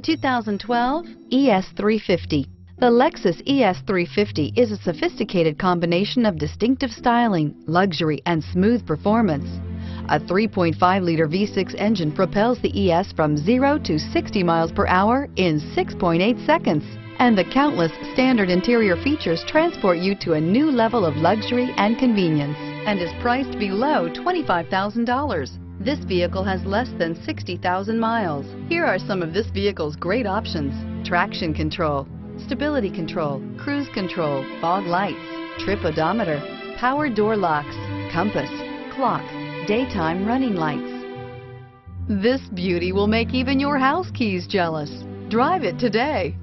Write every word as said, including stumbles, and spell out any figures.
two thousand twelve E S three fifty. The Lexus E S three fifty is a sophisticated combination of distinctive styling, luxury, and smooth performance. A three point five liter V six engine propels the E S from zero to sixty miles per hour in six point eight seconds. And the countless standard interior features transport you to a new level of luxury and convenience, and is priced below twenty-five thousand dollars. This vehicle has less than sixty thousand miles. Here are some of this vehicle's great options: traction control, stability control, cruise control, fog lights, trip odometer, power door locks, compass, clock, daytime running lights. This beauty will make even your house keys jealous. Drive it today.